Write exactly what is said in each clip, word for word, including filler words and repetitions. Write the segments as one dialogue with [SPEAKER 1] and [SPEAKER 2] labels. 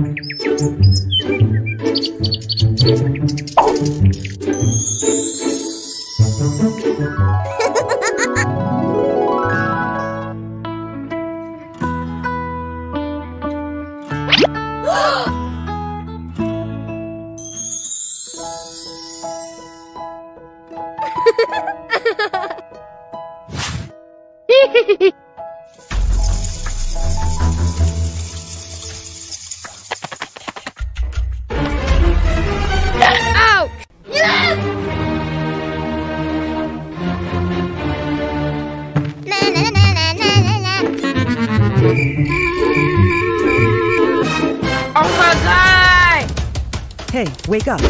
[SPEAKER 1] Hey, wake up.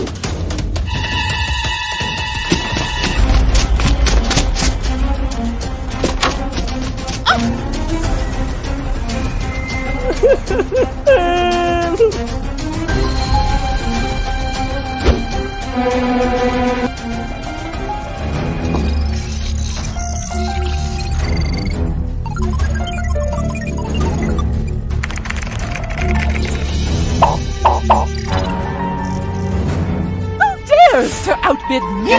[SPEAKER 2] To outbid me!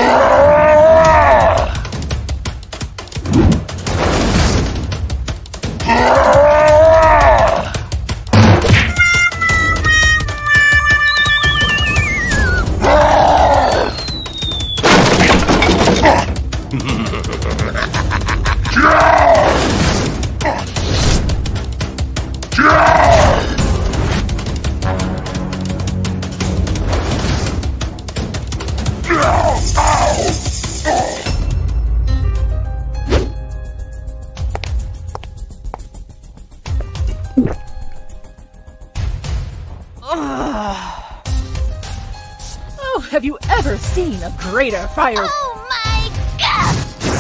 [SPEAKER 2] Oh, have you ever seen a greater fire?
[SPEAKER 3] Oh my god!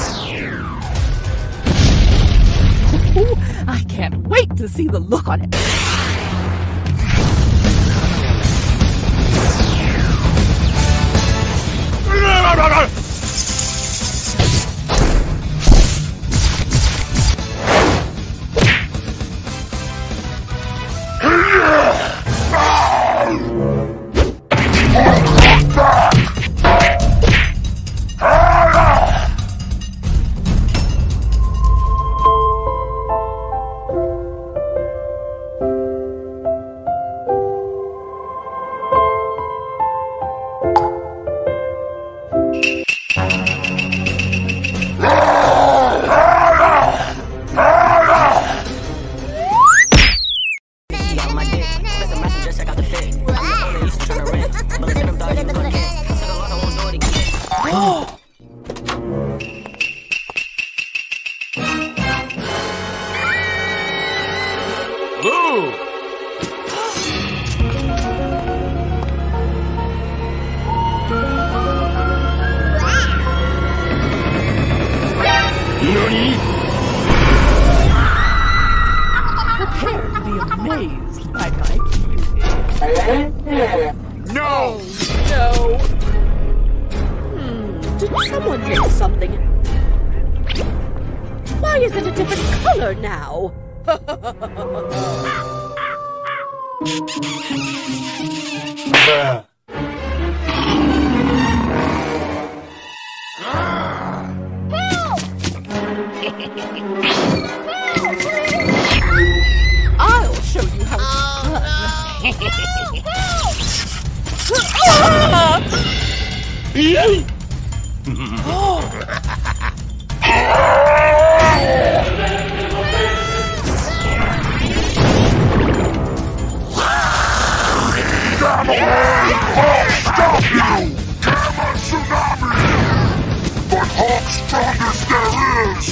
[SPEAKER 2] I can't wait to see the look on it. Prepare to be amazed by my beauty.
[SPEAKER 4] No!
[SPEAKER 2] No! Hmm, did someone miss something? Why is it a different color now? I'll show you how it's done.
[SPEAKER 4] Stop you! Gamma tsunami! But Hulk's strongest there is!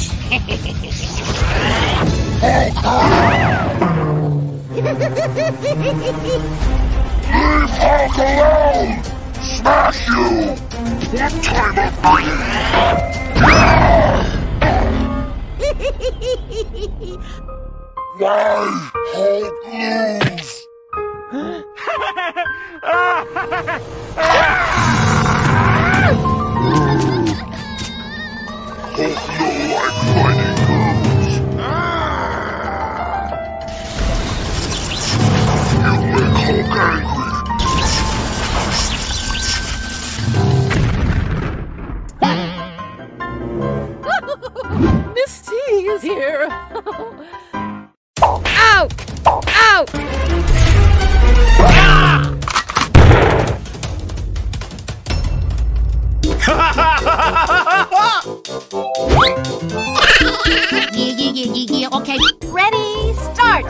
[SPEAKER 4] Leave Hulk alone! Smash you! What time of night? Why Hulk lose? Hulk no like fighting girls. You make Hulk
[SPEAKER 2] Miss T is here.
[SPEAKER 1] Out! Out!
[SPEAKER 3] Yeah, yeah, yeah, yeah, yeah, okay. Ready, start!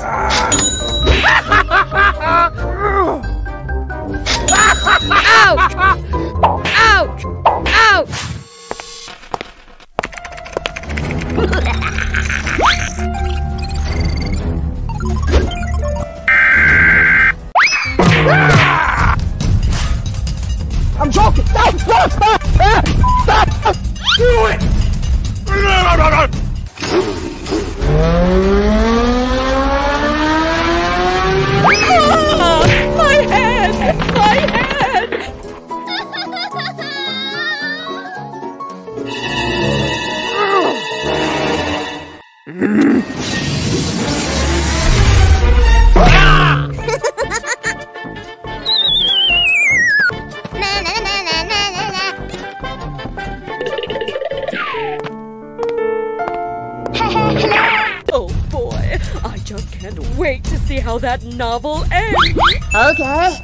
[SPEAKER 1] Out! Out! Out!
[SPEAKER 5] I'm joking! Stop! Stop! Stop! Stop! Stop! Do it!
[SPEAKER 2] Ah, my head! My head!
[SPEAKER 3] Na, na, na, na, na, na, na.
[SPEAKER 2] Oh boy, I just can't wait to see how that novel ends.
[SPEAKER 3] Okay.